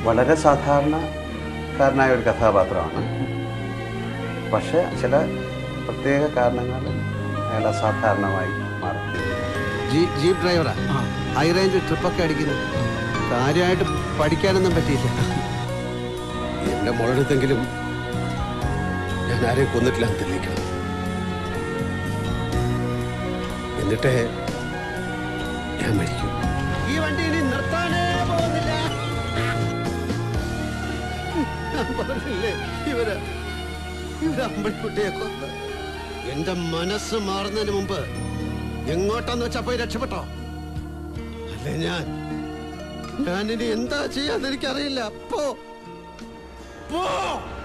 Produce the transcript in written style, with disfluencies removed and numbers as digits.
വളരെ സാധാരണക്കാരനായ ഒരു കഥാപാത്രമാണ്. പക്ഷെ ചില പ്രത്യേക കാരണങ്ങളിൽ അയാൾ അസാധാരണമായി മാറും. ജീപ്പ് ഡ്രൈവറാ, ഹൈ റേഞ്ച് ട്രിപ്പൊക്കെ അടിക്കുന്നു. കാര്യമായിട്ട് പഠിക്കാനൊന്നും പറ്റിയില്ല. എന്റെ മോളെടുത്തെങ്കിലും ഞാൻ ആരെയും കൊന്നിട്ടില്ല എന്ന് തെളിയിക്കണം. എന്നിട്ടേ ഞാൻ മരിക്കും. ഈ വണ്ടി ഇനി നിർത്താനേ പോകുന്നില്ല. ഞാൻ പറഞ്ഞില്ലേ ഇവര് അമ്പൽക്കുട്ടിയെ കൊന്ന്. എന്റെ മനസ്സ് മാറുന്നതിന് മുമ്പ് എങ്ങോട്ടാന്ന് വെച്ചാ പോയി രക്ഷപ്പെട്ടോ. അല്ലേ ഞാനിനി എന്താ ചെയ്യാന്ന് എനിക്കറിയില്ല. പോ.